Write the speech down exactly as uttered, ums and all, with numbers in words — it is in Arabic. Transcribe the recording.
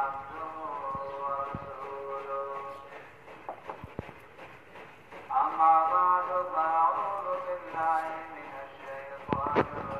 عبده ورسوله أما بعد فأعوذ بالله من الشيطان الرجيم